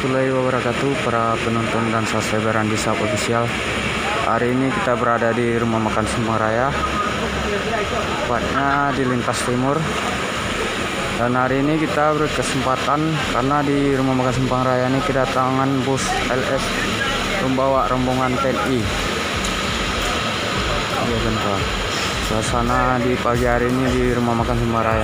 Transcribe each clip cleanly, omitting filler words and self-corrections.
warahmatullahi wabarakatuh, para penonton dan subscriber Andisa Official. Hari ini kita berada di Rumah Makan Simpang Raya, tepatnya di Lintas Timur. Dan hari ini kita berkesempatan karena di Rumah Makan Simpang Raya ini kedatangan bus LS membawa rombongan TNI. Ya kan, Pak. Suasana di pagi hari ini di Rumah Makan Simpang Raya.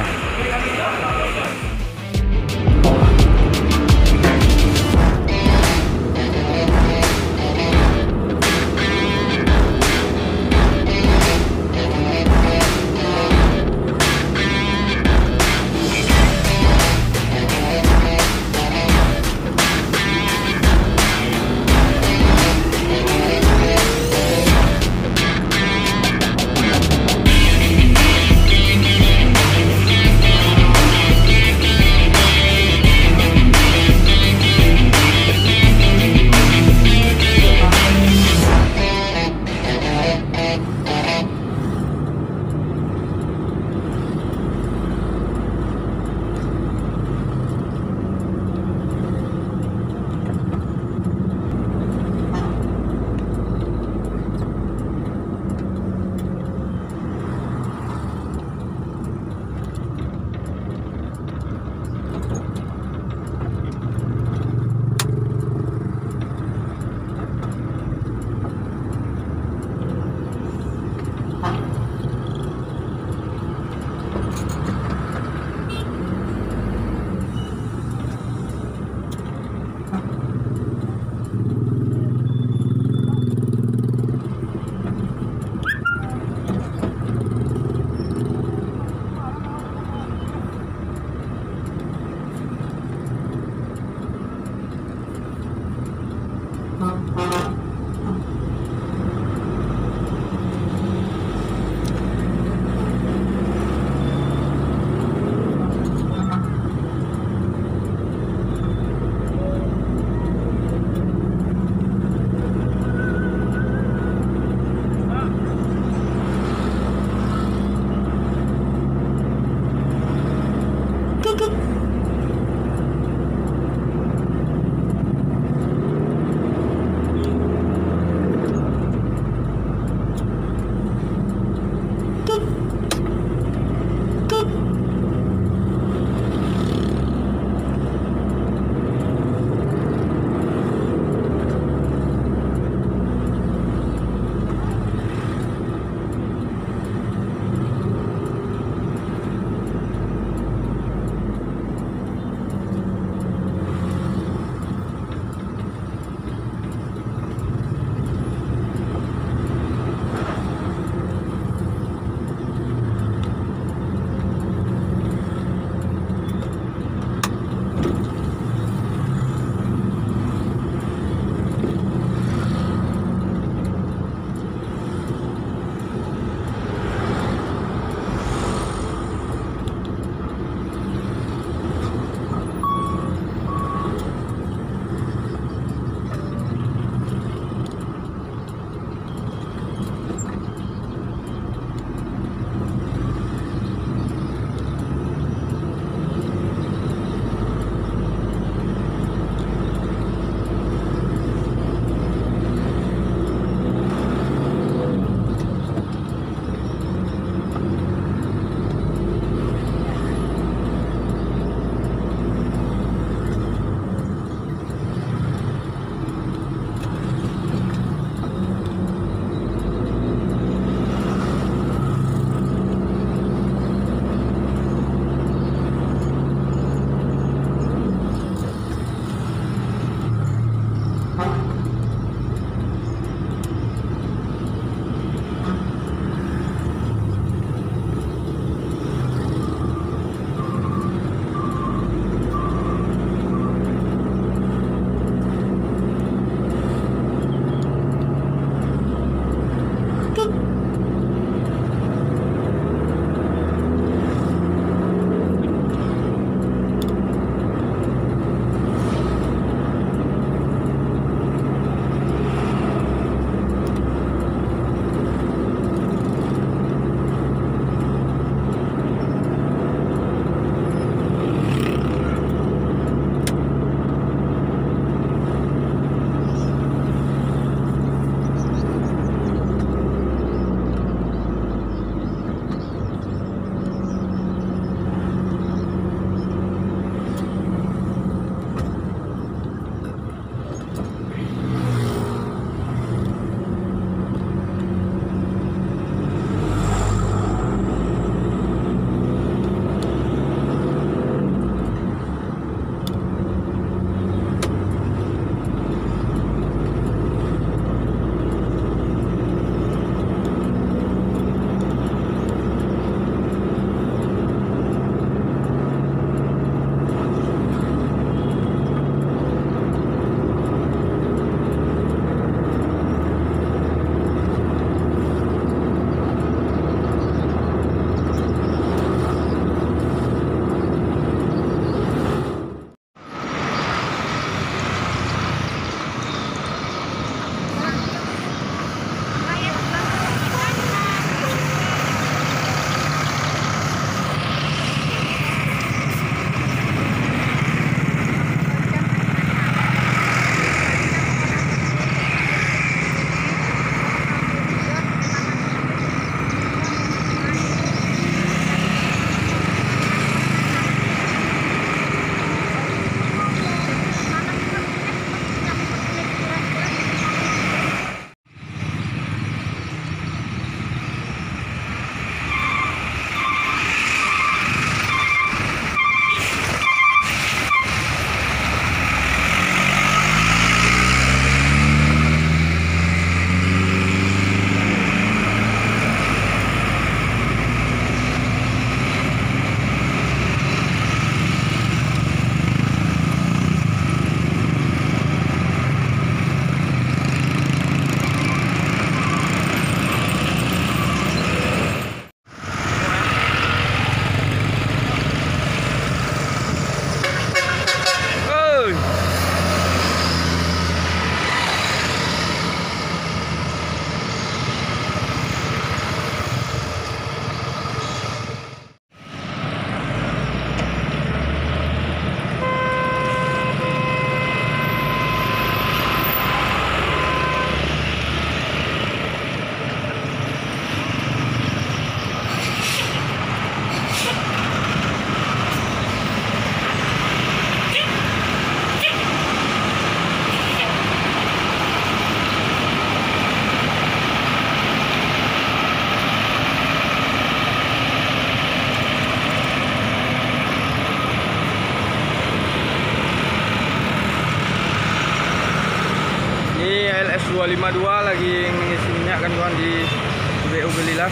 252 lagi mengisi minyak kan kawan di SPBU Belilas.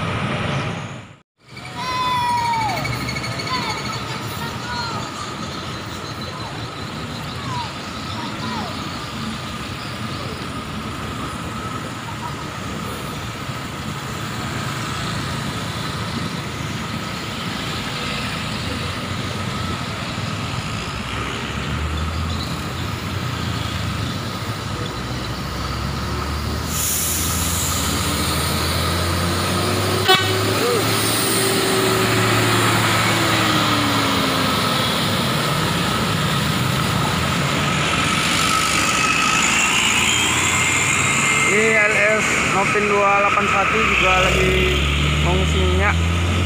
Ini LS Nopin 281 juga lagi mengisi minyak.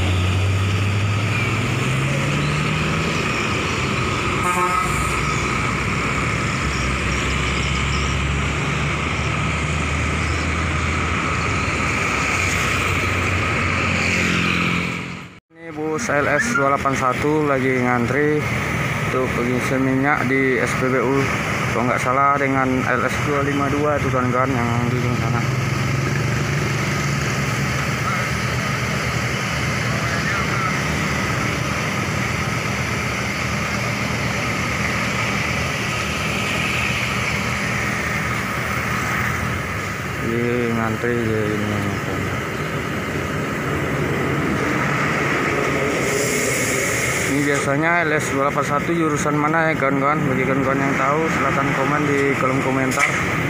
Ini bus LS 281 lagi ngantri untuk pengisi minyak di SPBU. Kalau nggak salah dengan LS 252 itu kan yang di sana. Ini ngantri ini. Ini biasanya LS 281 jurusan mana ya kawan-kawan? Bagi kawan-kawan yang tahu silahkan komen di kolom komentar.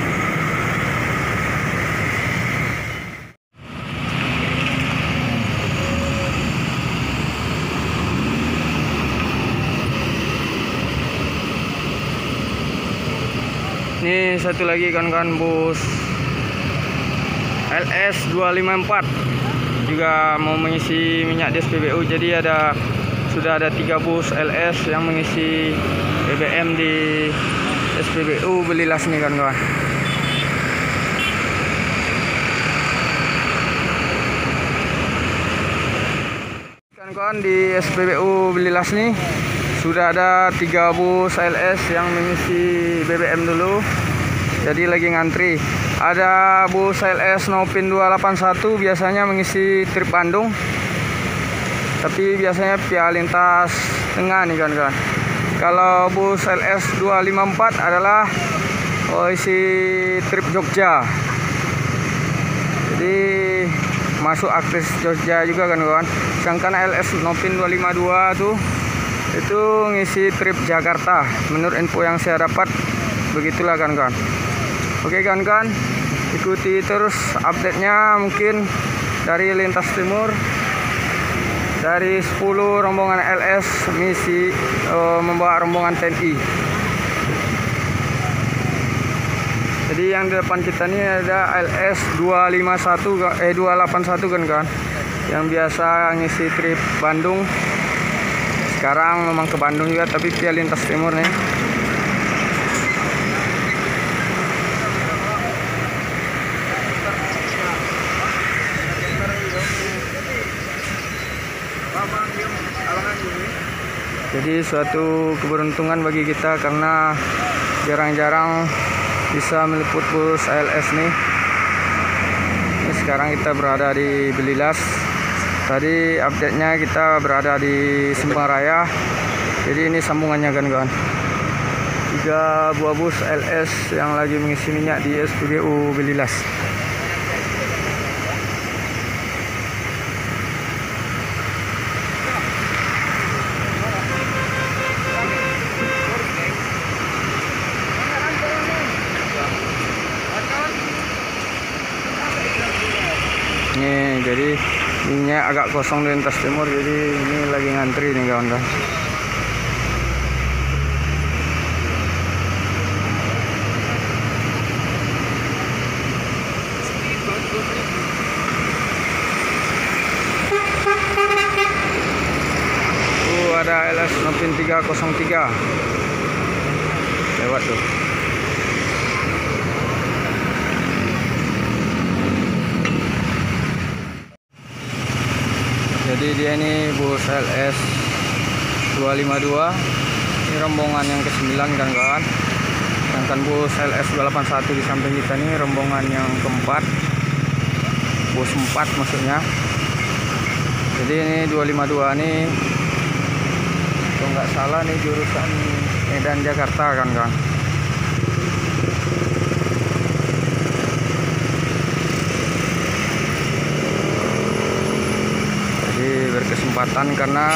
Ini satu lagi kawan-kawan, bus LS 254 juga mau mengisi minyak di SPBU. Jadi sudah ada 3 bus LS yang mengisi BBM di SPBU Belilas nih kawan-kawan. Kawan-kawan, di SPBU Belilas nih sudah ada 3 bus LS yang mengisi BBM dulu. Jadi lagi ngantri. Ada bus LS Nopin 281 biasanya mengisi trip Bandung. Tapi biasanya via lintas tengah nih kawan-kawan. Kalau bus LS 254 adalah isi trip Jogja. Jadi masuk akses Jogja juga kan kawan. Sedangkan LS Nopin 252 tuh itu ngisi trip Jakarta. Menurut info yang saya dapat begitulah kawan-kawan. Oke kawan-kawan, ikuti terus update-nya mungkin dari lintas timur. Dari 10 rombongan LS misi membawa rombongan TNI. Jadi yang di depan kita ini ada LS 281 kan, yang biasa ngisi trip Bandung. Sekarang memang ke Bandung juga tapi via lintas timur nih. Jadi suatu keberuntungan bagi kita karena jarang-jarang bisa meliput bus LS nih. Ini sekarang kita berada di Belilas. Tadi update-nya kita berada di Simpang Raya. Jadi ini sambungannya kan kawan. 3 buah bus LS yang lagi mengisi minyak di SPBU Belilas. Nih, jadi minyak agak kosong di lintas timur, jadi ini lagi ngantri nih kawan-kawan. Ada LS Nopin 303 lewat tuh. Jadi dia ini bus LS 252. Ini rombongan yang ke-9 kan kawan. Sedangkan bus LS 281 di samping kita nih rombongan yang keempat, bus 4 maksudnya. Jadi ini 252 nih, kalau nggak salah nih jurusan Medan Jakarta kan. Jadi berkesempatan karena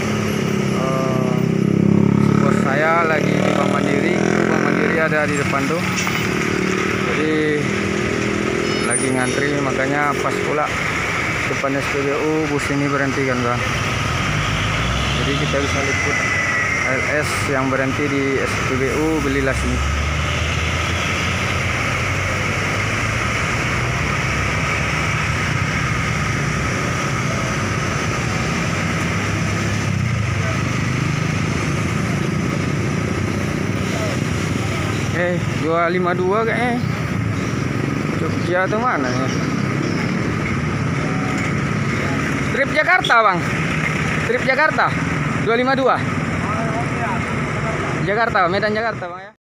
bos saya lagi di Bank Mandiri. Bank Mandiri ada di depan tuh, jadi lagi ngantri, makanya pas pula depan SPBU bus ini berhenti kan. Jadi kita bisa liput LS yang berhenti di SPBU Belilas ini. Eh, 252 kayaknya. Jogja atau mana ya? Trip Jakarta, Bang. Trip Jakarta 252. Jakarta, Medan Jakarta, Bang ya.